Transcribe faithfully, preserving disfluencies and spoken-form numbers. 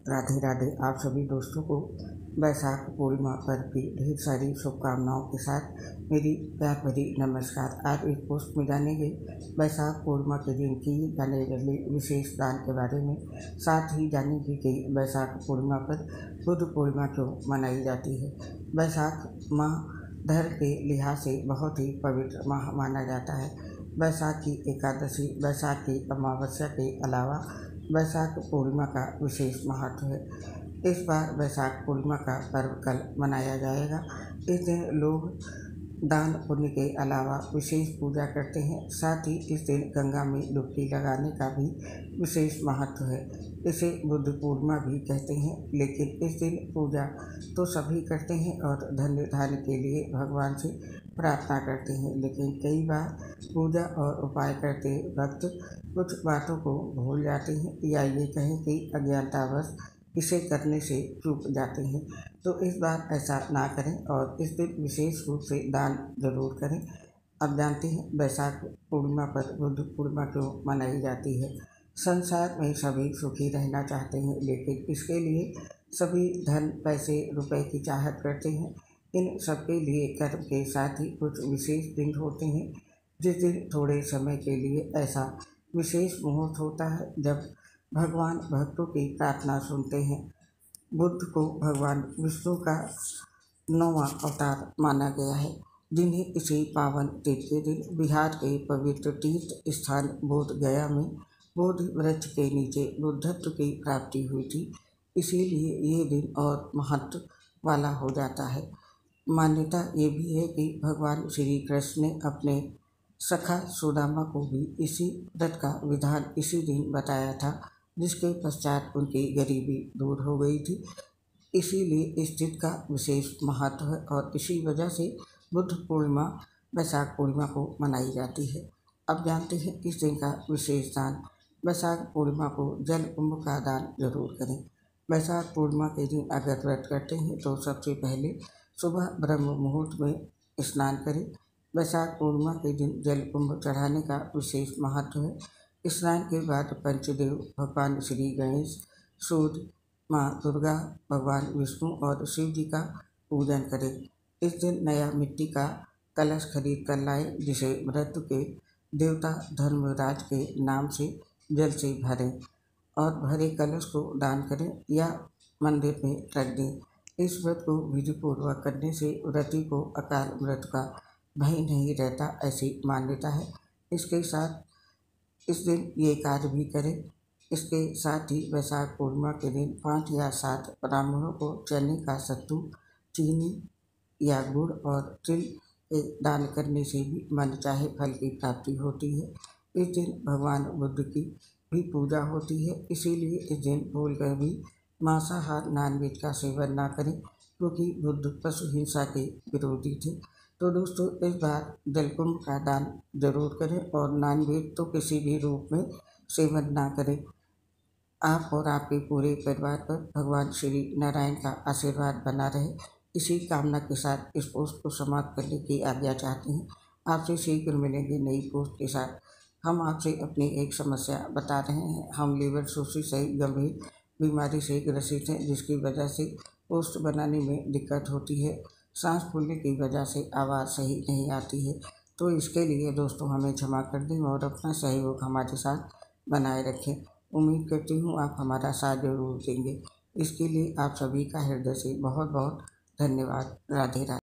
राधे राधे। आप सभी दोस्तों को बैसाख पूर्णिमा पर्व की ढेर सारी शुभकामनाओं के साथ मेरी प्यार भरी नमस्कार। आज इस पोस्ट में जानेंगे बैसाख पूर्णिमा के दिन की जाने वाली विशेष दान के बारे में। साथ ही जानेंगे कि बैसाख पूर्णिमा पर बुद्ध पूर्णिमा क्यों मनाई जाती है। बैसाख माह धर्म के लिहाज से बहुत ही पवित्र माह माना जाता है। बैसाख की एकादशी, बैसाख की अमावस्या के अलावा बैसाख पूर्णिमा का विशेष महत्व है। इस बार बैसाख पूर्णिमा का पर्व कल मनाया जाएगा। इस दिन लोग दान पुण्य के अलावा विशेष पूजा करते हैं। साथ ही इस दिन गंगा में डुबकी लगाने का भी विशेष महत्व है। इसे बुद्ध पूर्णिमा भी कहते हैं, लेकिन इस दिन पूजा तो सभी करते हैं और धन्य धान्य के लिए भगवान से प्रार्थना करते हैं, लेकिन कई बार पूजा और उपाय करते वक्त कुछ बातों को भूल जाते हैं या ये कहें कि अज्ञानतावश इसे करने से चूक जाते हैं। तो इस बार ऐसा ना करें और इस दिन विशेष रूप से दान जरूर करें। अब जानते हैं बैसाख पूर्णिमा पर बुद्ध पूर्णिमा क्यों मनाई जाती है। संसार में सभी सुखी रहना चाहते हैं, लेकिन इसके लिए सभी धन, पैसे, रुपए की चाहत करते हैं। इन सबके लिए कर्म के साथ ही कुछ विशेष दिन होते हैं, जिस दिन थोड़े समय के लिए ऐसा विशेष मुहूर्त होता है जब भगवान भक्तों की प्रार्थना सुनते हैं। बुद्ध को भगवान विष्णु का नौवां अवतार माना गया है, जिन्हें इसी पावन तिथि के दिन बिहार के पवित्र तीर्थ स्थान बोध गया में बोधि वृक्ष के नीचे बुद्धत्व की प्राप्ति हुई थी। इसीलिए ये दिन और महत्व वाला हो जाता है। मान्यता ये भी है कि भगवान श्री कृष्ण ने अपने सखा सुदामा को भी इसी व्रत का विधान इसी दिन बताया था, जिसके पश्चात उनकी गरीबी दूर हो गई थी। इसीलिए इस दिन का विशेष महत्व है और इसी वजह से बुद्ध पूर्णिमा बैसाख पूर्णिमा को मनाई जाती है। अब जानते हैं इस दिन का विशेष दान। बैसाख पूर्णिमा को जल कुंभ का दान जरूर करें। बैसाख पूर्णिमा के दिन अगर व्रत करते हैं तो सबसे पहले सुबह ब्रह्म मुहूर्त में स्नान करें। बैसाख पूर्णिमा के दिन जल कुंभ चढ़ाने का विशेष महत्व है। स्नान के बाद पंचदेव भगवान श्री गणेश, सूर्य, माँ दुर्गा, भगवान विष्णु और शिव जी का पूजन करें। इस दिन नया मिट्टी का कलश खरीद कर लाएं, जिसे मृत्यु के देवता धर्मराज के नाम से जल से भरें और भरे कलश को दान करें या मंदिर में रख दें। इस व्रत को विधिपूर्वक करने से व्रती को अकाल मृत्यु का भय नहीं रहता, ऐसी मान्यता है। इसके साथ इस दिन ये कार्य भी करें। इसके साथ ही बैसाख पूर्णिमा के दिन पाँच या सात ब्राह्मणों को चने का सत्तू, चीनी या गुड़ और तिल के दान करने से भी मन चाहे फल की प्राप्ति होती है। इस दिन भगवान बुद्ध की भी पूजा होती है, इसीलिए इस दिन भूलकर भी मांसाहार नॉनवेज का सेवन ना करें, क्योंकि बुद्ध पशु हिंसा के विरोधी थे। तो दोस्तों, इस बार जलकुंभ का दान जरूर करें और नॉनवेज तो किसी भी रूप में सेवन ना करें। आप और आपके पूरे परिवार पर भगवान श्री नारायण का आशीर्वाद बना रहे, इसी कामना के साथ इस पोस्ट को समाप्त करने की आज्ञा चाहते हैं। आपसे शीघ्र मिलेंगे नई पोस्ट के साथ। हम आपसे अपनी एक समस्या बता रहे हैं। हम लीवर सोसिस सहित गंभीर बीमारी से ग्रसित हैं, जिसकी वजह से पोस्ट बनाने में दिक्कत होती है। सांस फूलने की वजह से आवाज़ सही नहीं आती है। तो इसके लिए दोस्तों हमें क्षमा कर दें और अपना सहयोग हमारे साथ बनाए रखें। उम्मीद करती हूँ आप हमारा साथ जरूर देंगे। इसके लिए आप सभी का हृदय से बहुत बहुत धन्यवाद। राधे राधे।